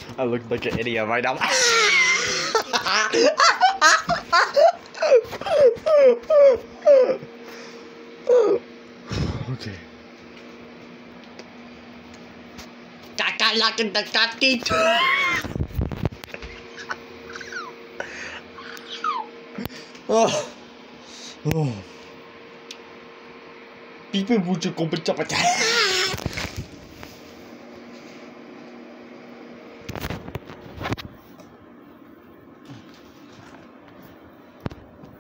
I look like an idiot right now. Okay. Kakalakin na katit. Oh. Oh. People would you go